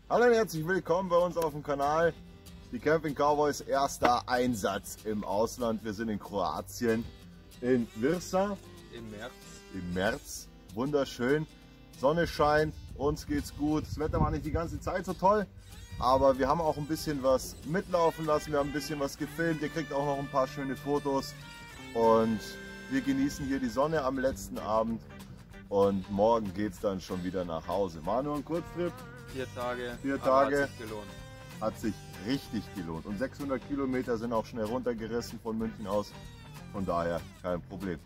Hallo und herzlich willkommen bei uns auf dem Kanal. Die Camping Cowboys, erster Einsatz im Ausland. Wir sind in Kroatien, in Virsa. Im März. Wunderschön. Sonne scheint, uns geht's gut. Das Wetter war nicht die ganze Zeit so toll, aber wir haben auch ein bisschen was mitlaufen lassen. Wir haben ein bisschen was gefilmt. Ihr kriegt auch noch ein paar schöne Fotos. Und wir genießen hier die Sonne am letzten Abend. Und morgen geht's dann schon wieder nach Hause. War nur ein Kurztrip. 4 Tage. 4 Tage. Hat sich gelohnt. Hat sich richtig gelohnt. Und 600 Kilometer sind auch schnell runtergerissen von München aus. Von daher kein Problem.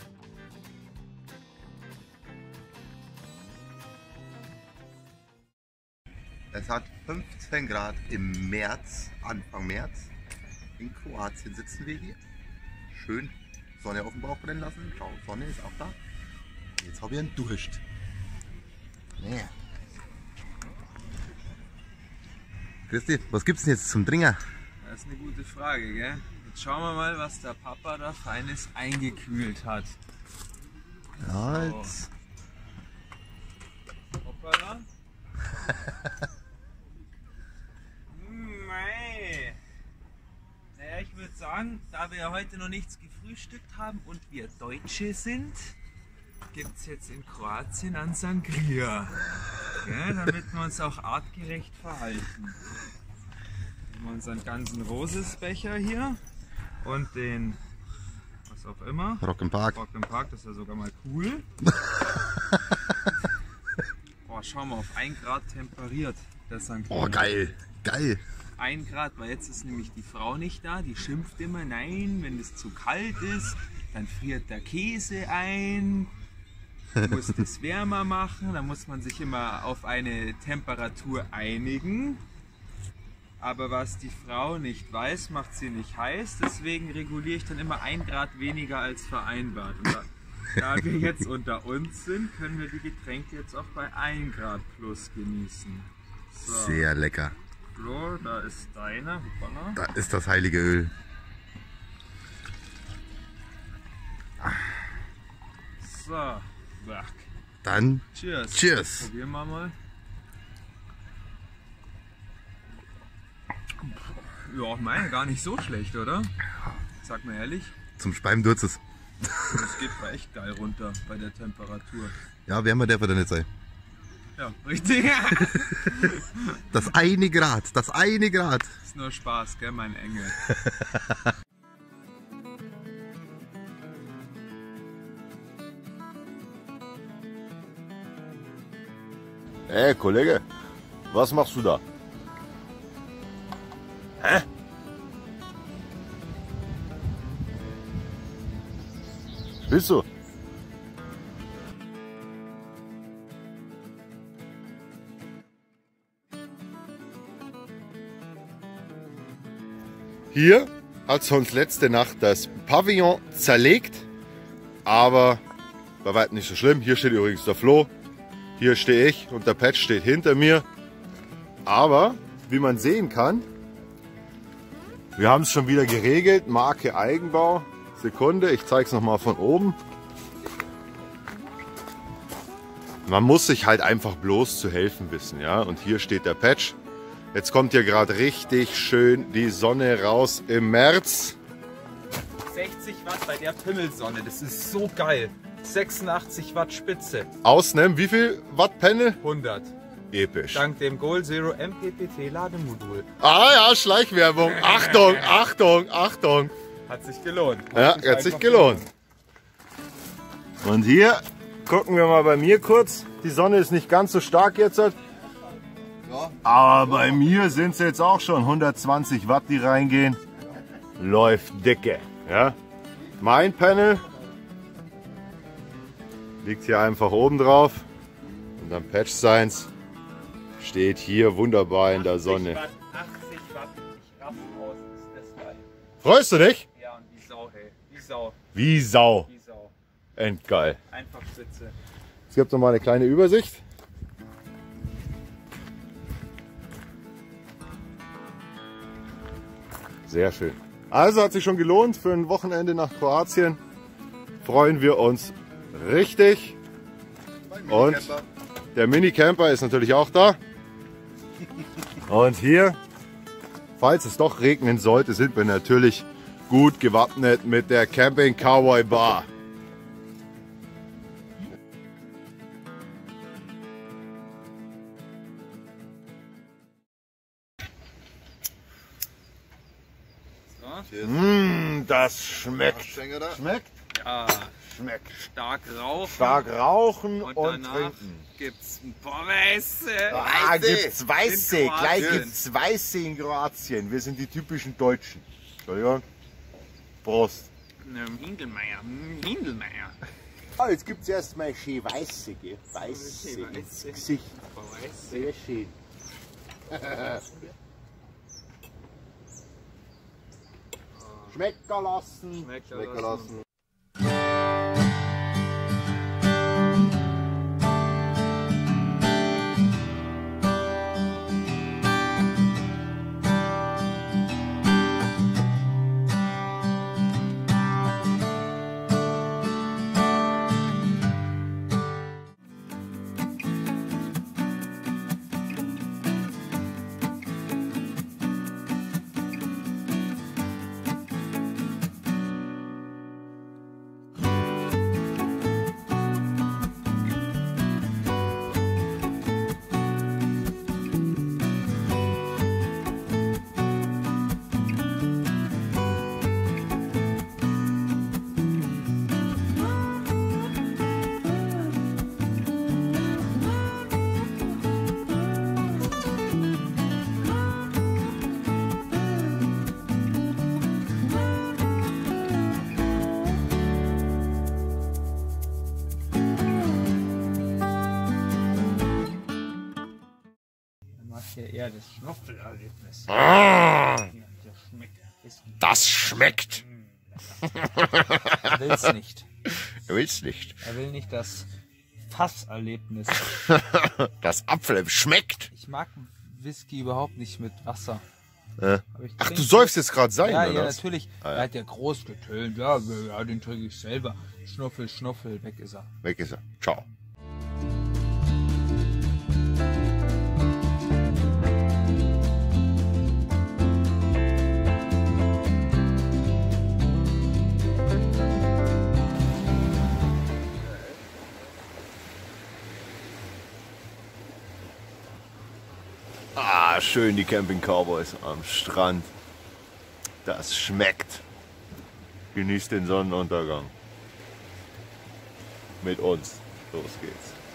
Es hat 15 Grad im März, Anfang März. In Kroatien sitzen wir hier. Schön Sonne auf dem Bauch brennen lassen. Schau, Sonne ist auch da. Jetzt habe ich einen Durst. Yeah. Christi, was gibt's denn jetzt zum Trinken? Das ist eine gute Frage, gell? Jetzt schauen wir mal, was der Papa da Feines eingekühlt hat. Ja, jetzt. Hoppala. Mei. Naja, ich würde sagen, da wir heute noch nichts gefrühstückt haben und wir Deutsche sind, gibt es jetzt in Kroatien einen Sangria. Ja, damit wir uns auch artgerecht verhalten. Wir haben unseren ganzen Rosesbecher hier und den, was auch immer, Rock'n'Park. Rock'n'Park, das ist ja sogar mal cool. Oh, schau mal, auf 1 Grad temperiert der Sangria. Oh, geil, geil. 1 Grad, weil jetzt ist nämlich die Frau nicht da, die schimpft immer, nein, wenn es zu kalt ist, dann friert der Käse ein. Du musst es wärmer machen, da muss man sich immer auf eine Temperatur einigen. Aber was die Frau nicht weiß, macht sie nicht heiß. Deswegen reguliere ich dann immer 1 Grad weniger als vereinbart. Und da wir jetzt unter uns sind, können wir die Getränke jetzt auch bei 1 Grad plus genießen. So. Sehr lecker. Flo, da ist deiner. Hoppala. Da ist das heilige Öl. So. Dann Cheers. Cheers. Probieren wir mal. Ja, meine gar nicht so schlecht, oder? Sag mal ehrlich. Zum Speim tut's es. Das geht mal echt geil runter bei der Temperatur. Ja, wärmer darf er dann nicht sein. Ja, richtig. Das eine Grad, das eine Grad. Ist nur Spaß, gell, mein Engel. Hey Kollege, was machst du da? Hä? Bist du? Hier hat es uns letzte Nacht das Pavillon zerlegt, aber bei weitem nicht so schlimm. Hier steht übrigens der Flo. Hier stehe ich und der Patch steht hinter mir. Aber, wie man sehen kann, wir haben es schon wieder geregelt. Marke Eigenbau. Sekunde, ich zeige es nochmal von oben. Man muss sich halt einfach bloß zu helfen wissen. Ja? Und hier steht der Patch. Jetzt kommt hier gerade richtig schön die Sonne raus im März. 60 Watt bei der Pimmelsonne, das ist so geil. 86 Watt Spitze. Außen, wie viel Watt Panel? 100. Episch. Dank dem Gold Zero MPPT Lademodul. Ah ja, Schleichwerbung. Achtung, Achtung, Achtung. Hat sich gelohnt. Ja, hat sich gelohnt. Und hier gucken wir mal bei mir kurz. Die Sonne ist nicht ganz so stark jetzt. Aber bei mir sind es jetzt auch schon 120 Watt, die reingehen. Läuft dicke. Ja? Mein Panel liegt hier einfach oben drauf. Und dann Patch Science steht hier wunderbar in der Sonne. 80 Watt, ich raff aus, ist das geil. Freust du dich? Ja, und wie Sau, hey. Wie Sau. Wie Sau. Wie Sau. Endgeil. Einfach Spitze. Es gibt noch mal eine kleine Übersicht. Sehr schön. Also hat sich schon gelohnt für ein Wochenende nach Kroatien. Freuen wir uns richtig. Und der Mini-Camper ist natürlich auch da. Und hier, falls es doch regnen sollte, sind wir natürlich gut gewappnet mit der Camping Cowboy Bar. Das schmeckt. Schmeckt? Ja, Schmeckt. stark rauchen. Stark rauchen und danach trinken. gibt's ein paar Weiße. Ah, gibt's Weiße. In Gleich Kroatien. gibt's Weiße in Kroatien. Wir sind die typischen Deutschen. Entschuldigung. Prost. Hindelmeier. Hindelmeier. Ah, jetzt gibt's erstmal schön Weiße, gell? Weiße Schön ins Weiße. Gesicht. Weiße. Sehr schön. Schmecker lassen. Schmecker lassen. Ja, eher das Schnupfelerlebnis. Das schmeckt. Er will's nicht. Er will's nicht. Er will nicht das Fasserlebnis. Das Apfel schmeckt. Ich mag Whisky überhaupt nicht mit Wasser. Ach, Ach, du säufst jetzt gerade sein, Ja, oder? ja, was? natürlich. Ah, ja. Er hat ja groß getönt. Ja, den trinke ich selber. Schnuffel, Schnuffel, weg ist er. Weg ist er. Ciao. Ah, schön die Camping Cowboys am Strand. Das schmeckt. Genießt den Sonnenuntergang. Mit uns. Los geht's.